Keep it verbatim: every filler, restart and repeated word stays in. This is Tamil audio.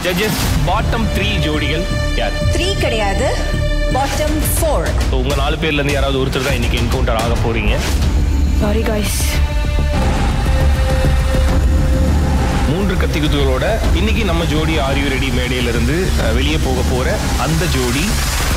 ஜட்ஜஸ், பாட்டம் த்ரீ ஜோடிகள் யார்? த்ரீ கிடையாது, பாட்டம் ஃபோர். உங்க நாலு பேர்ல இருந்து யாராவது ஒருத்தர் தான் இன்னைக்கு என்கவுண்டர் ஆக போறீங்க. Sorry guys. மூன்று கத்திக்குத்துகளோட இன்னைக்கு நம்ம ஜோடி ஆர் யூ ரெடி மேடையிலிருந்து வெளியே போக போற அந்த ஜோடி